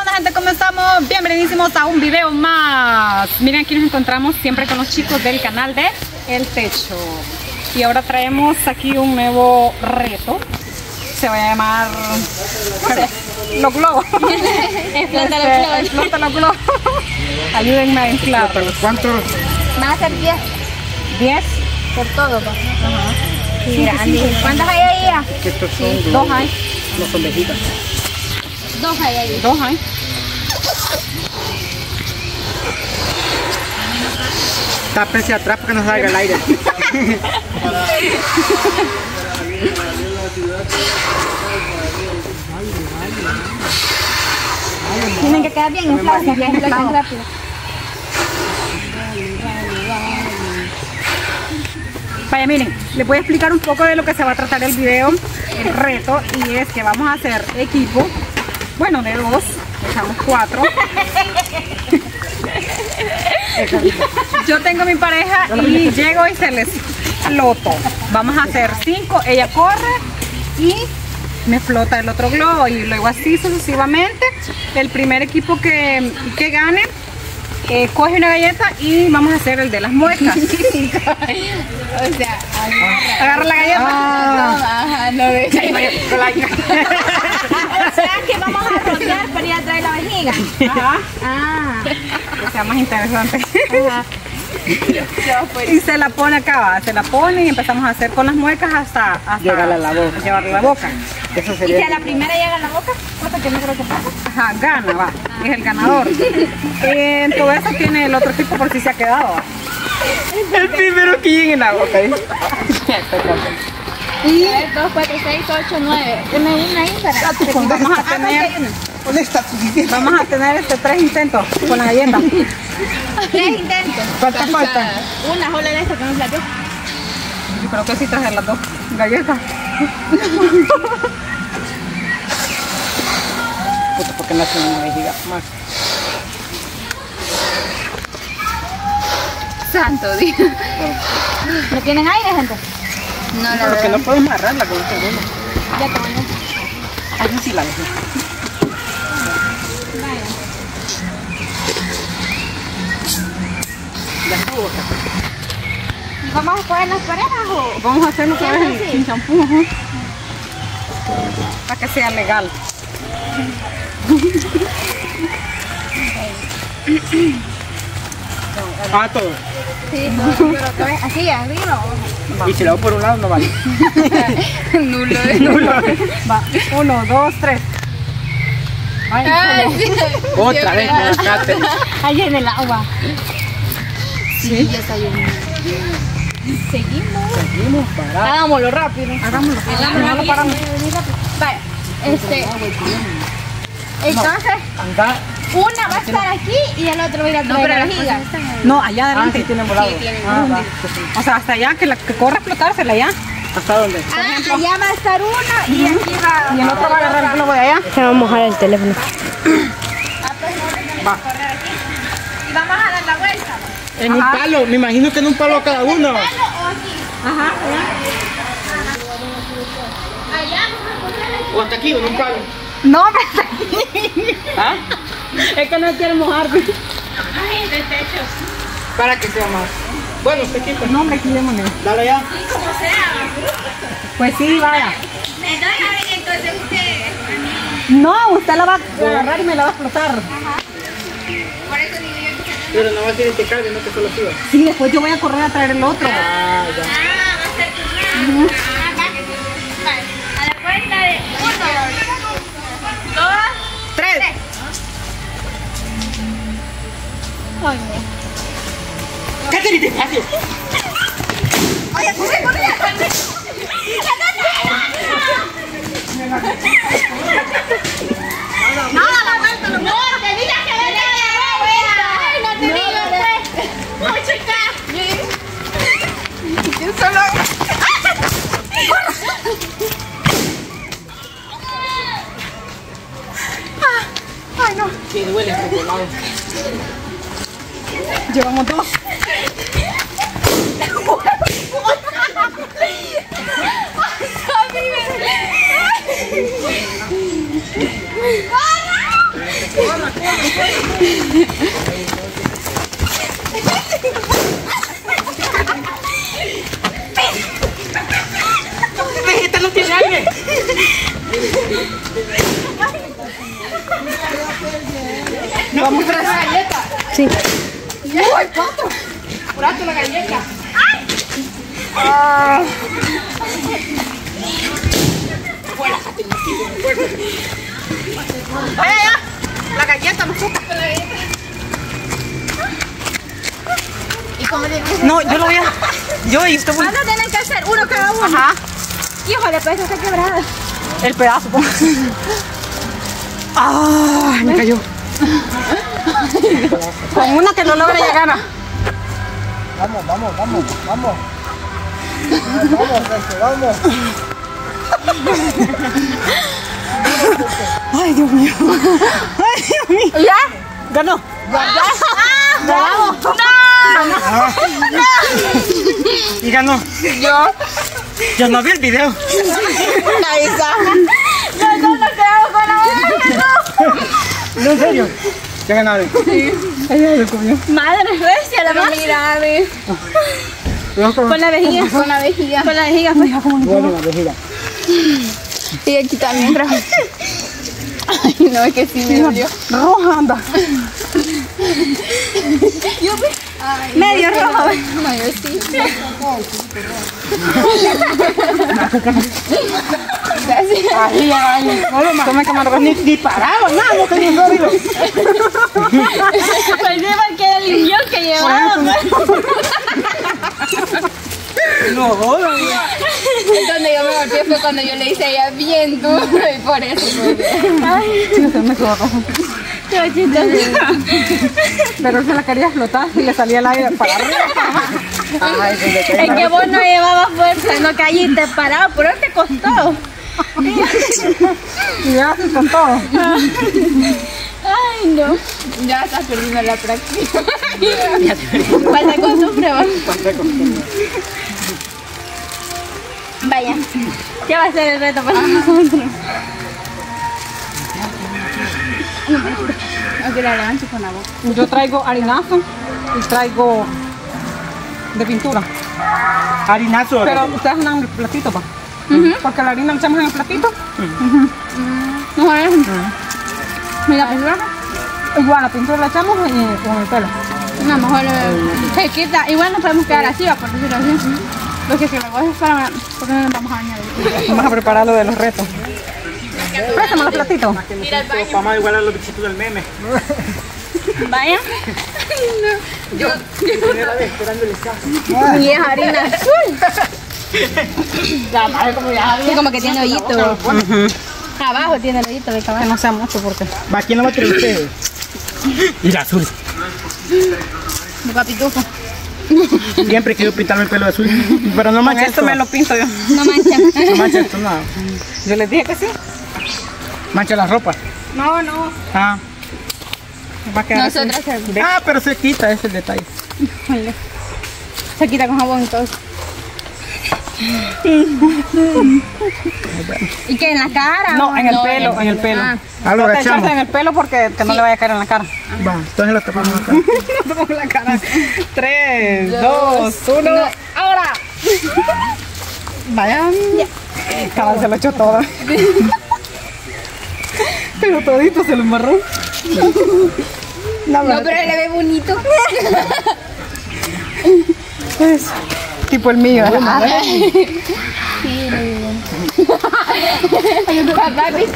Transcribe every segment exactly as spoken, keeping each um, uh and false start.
onda, gente? ¿Cómo estamos? Bienvenidísimos a un video más. Miren, aquí nos encontramos siempre con los chicos del canal de El Techo. Y ahora traemos aquí un nuevo reto. Se va a llamar, no sé, los globos. Explota los Este, globos. Explota los globos. Ayúdenme a inflar. ¿Cuántos? Van a ser diez ¿diez? por todo. Pues. Ajá. Sí, mira, Andy, ¿cuántas hay ahí? ya? Que estos son Dos hay. no son vejitas. Dos hay ahí. Dos hay. Tápense atrás para que no salga el aire. Tienen que quedar bien inflados, bien inflados rápido. Vaya, miren, les voy a explicar un poco de lo que se va a tratar el video, el reto, y es que vamos a hacer equipo, bueno, de dos, echamos cuatro. Yo tengo mi pareja y llego y se les floto. Vamos a hacer cinco, ella corre y me flota el otro globo y luego así sucesivamente. El primer equipo que, que gane eh, coge una galleta y vamos a hacer el de las muecas. O sea, Agarra la galleta. Ah, ajá, no ve. Ah. O sea que vamos a rodear para ir a traer la vejiga. Ajá. Ah, Que sea más interesante. ajá. Y se la pone acá, va, se la pone y empezamos a hacer con las muecas hasta, hasta Llegarle a la boca. llevarle a la boca. Eso Y sería. si a la primera llega a la boca, cosa que no creo que pase. Ajá, gana, va, es el ganador. Eh, en todo eso tiene el otro equipo por si se ha quedado. Va. El primero que llegue en la boca. ¿eh? Y dos, cuatro, seis, ocho, nueve. Tiene una ahí para. Vamos a tener, ¿Dónde está tu sitio? vamos a tener este tres intentos con la galleta. Tres intentos. ¿Cuántas faltan? Una sola de estas que no plateó. Yo creo que sí traje las dos galletas. Puta, porque no hacen una vejiga más. Santo Dios. ¿No tienen aire, gente? No, la Porque verdad. no puedes amarrarla con este uno. Ya te voy a... Así sí la dejé. Ya estuvo. ¿Vamos a escoger las parejas o...? Vamos a hacerlo otra vez Siempre en- así. sin champú, ajá. Para que sea legal. Ah, todo. Sí, todo, pero otra vez así, arriba o Y si lo hago por un lado no vale. nulo. Nulo. Va, uno, dos, tres. Ay, Otra vez con el cáter. ahí en el agua. Sí, ya está bien. Seguimos. Seguimos parados. Hagámoslo rápido. Hagámoslo. Hagámoslo No lo paramos. Vaya, este... Entonces, Anda. una va a estar aquí y el otro va a ir a traer la vejiga. No, allá Ah, adelante. sí tienen volado. Sí, claro. Ah, va. O sea, hasta allá, que, la, que corra a explotársela ya. ¿Hasta dónde? Ah, allá va a estar una y aquí va... Y el otro va a agarrar el globo de allá. Se va a mojar el teléfono. Ah, pues no, tenemos Va. que correr aquí. Y vamos a dar la vuelta. En un palo, me imagino que en un palo cada uno. ¿Palo o aquí? Ajá. Allá vamos a correr. O hasta aquí, en un palo. No, me ¿Ah? es que no quiero mojarme. Ay, de techo. Para que sea más. Bueno, usted quita. No, me quedémonos. Dale ya. Sí, como sea. Pues sí, vaya. Entonces, a ver, entonces usted... No, usted la va a agarrar y me la va a explotar. Por eso digo yo que... Pero no va a ser este cargue, no que solo suba. Sí, después yo voy a correr a traer el otro. Ah, ya. Ah, va a ser tu turno. Ah, va. Vale. A la cuenta de uno, dos, Tres. tres. Ay, ¡Cállate, despacio! oye, corre, corre. No, la vuelta, no. No, te dije que le dé la vuelta. Ay, no te digo, pues. Mucho acá. Yo solo... Ay, no. Sí, duele este volado. Llevamos dos. ¡Corre! ¡Esta no tiene aire! No, vamos a la galleta. Sí. ¡Uy, pato! ¡Curate la galleta! ¡Ay! Ah. Vaya ya. La galleta no supo. ¿Y cómo le No, yo lo voy a. Yo y usted voy. ¿Cuándo tienen que hacer? Uno cada uno. Ajá. Híjole, pues está quebrada. El pedazo. Ah, me cayó. Con una que no logra llegar. Vamos, vamos, vamos, vamos. Vamos, Recio, vamos. Ay, Dios mío. Ay, Dios mío. ¿Ya? Ganó. ¿Ya? ¡Ah! Ganamos. ¡No! Y ganó. Yo. Yo no vi el video. Ahí está. No, no, nos quedamos con la boca. No, en serio. Ya ganaron. Ella lo comió. Madre recia, la más. Mira, ve. Con la vejiga. Con la vejiga. Con la vejiga. Pues. Bueno, la vejiga. Y aquí también trajo. Ay, no, es que sí me dolió. Roja anda. Yo ve. Ay, Medio no, rojo. No, yo sí. Gracias. Ay, ay, no lo más. Tome que me Ni disparado, nada, no tenía sólido. Pues sí, porque el limpión que llevaba. No, joder. Donde yo me golpeé fue cuando yo le hice a ella bien duro y por eso fue. Ay, sí, usted me quedó rojo. Qué chistoso. Pero él se la quería explotar y le salía el aire para arriba. Ay, se le cae Es que vos no llevabas fuerza, no caíste parado, pero te costó. Y ya se con todo. Ay, no. Ya estás perdiendo la práctica. Falta costumbre, ¿va? Vaya. ¿Qué va a ser el reto para nosotros? Ok, la levanto con la boca. Yo traigo harinazo y traigo de pintura. Harinazo. Pero ustedes andan en el platito, pa. Porque la harina la echamos en el platito. No, es. Mira, pintura. Igual la pintura la echamos y con el pelo. No, mejor se quita. Igual nos podemos quedar así, va, por decirlo así. Lo que si lo voy a para. Porque no nos vamos a añadir. Vamos a preparar lo de los retos. Préstame los platitos. Ir al baño. Vamos a igualar a los bichitos del meme. Vaya. Yo, primera vez esperando el examen. Y es harina azul. Sí, como que tiene hoyito. Abajo tiene el hoyito de Que caballo. no sea mucho porque. Va, ¿quién lo va a tirar ustedes? Y la azul. De papitufo. Siempre quiero pintarme el pelo azul. Pero no Con mancha esto me lo pinto yo. No mancha. No mancha esto, nada. Yo les dije que sí. Mancha la ropa. No, no. Ah. Va a quedar así. Nosotras se, Ah, pero se quita, ese es el detalle. se quita con jabón y todo. ¿Y qué? ¿En la cara? No, en el No, pelo, en el pelo. Ah. Ah, lo Trata de echarse agachamos. en el pelo porque que no le vaya a caer en la cara. Va, entonces lo tapamos acá. No pongo la cara. Tres, dos, uno. ¡Ahora! Vayan. Cabal se lo echó todo. Pero todito se lo embarró. No, No, pero él le ve bonito. es tipo el mío. Sí, le ve bonito. Papá, ¿viste?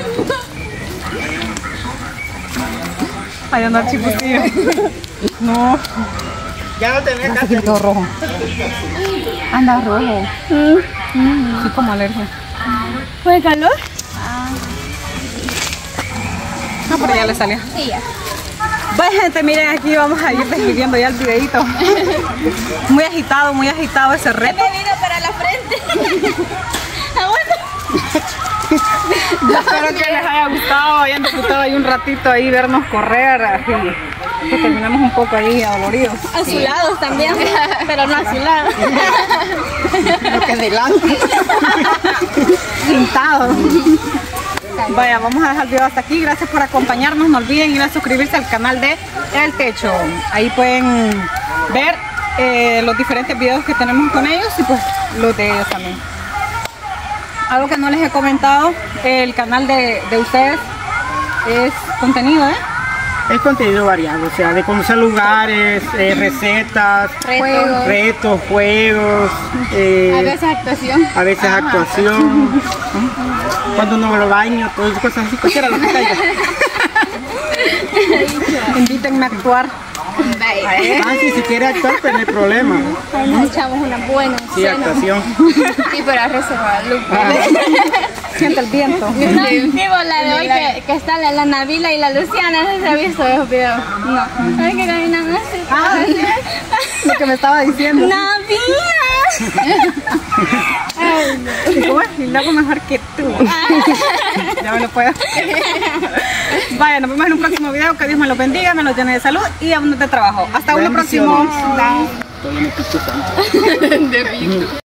Ahí anda el chipotillo. No, Ya no tenés aquí todo rojo. Anda rojo. Sí, como alergia. ¿Fue calor? No, pero ya le salió. Sí, ya. Bueno, gente, miren, aquí vamos a ir describiendo ya el videito. Muy agitado, muy agitado ese reto. Me vino para la frente. Aguanta. Yo espero que les haya gustado, hayan disfrutado ahí un ratito ahí, vernos correr, así, que terminamos un poco ahí adoloridos. Azulados también, pero no azulados. Lo que delante. Pintados. Vaya, vamos a dejar el video hasta aquí. Gracias por acompañarnos. No olviden ir a suscribirse al canal de El Techo. Ahí pueden ver eh, los diferentes videos que tenemos con ellos y pues los de ellos también. Algo que no les he comentado, el canal de, de ustedes es contenido, ¿eh? Es contenido variado, o sea, de conocer lugares, eh, recetas, Juegos. retos, juegos, eh, A veces actuación. a veces actuación, cuando uno lo baño, todas esas cosas así, cualquiera lo que caiga. Invítenme a actuar. Bye. Ah, sí, si quiere actuar, pues no hay problema. Ahí nos echamos una buena Sí, cena. actuación. Y para reservar Lupe. Ah. Siente el viento. No, digo la de hoy que, que está la, la Nabila y la Luciana, no se ha visto esos videos. No. Ay, que caminan así. Ah, lo que me estaba diciendo. ¡Nabila! ¿Y cómo es? Y luego mejor que tú. Ya me lo puedo. Vaya, nos vemos en un próximo video. Que Dios me los bendiga, me los llene de salud y abundante trabajo. Hasta uno próximo. Bendiciones. Bye.